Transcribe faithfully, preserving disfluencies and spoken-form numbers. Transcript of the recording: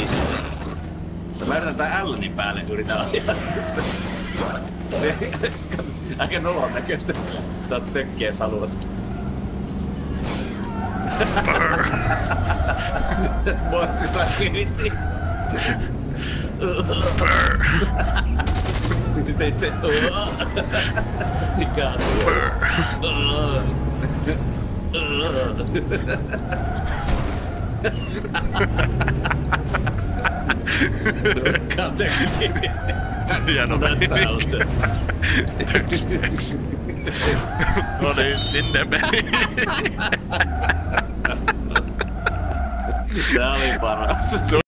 siis. Mä yritän tää L-nin päälle yritän ajaa tässä. Aika nolon näköistä. Saat tökkiä saluot. Bossi saa kiriti. Nyt ei te... Mikä on tuo? Nurkkaan tökkiin. Hieno meni. Töks, töks. No niin, sinne meni. Tää oli paras.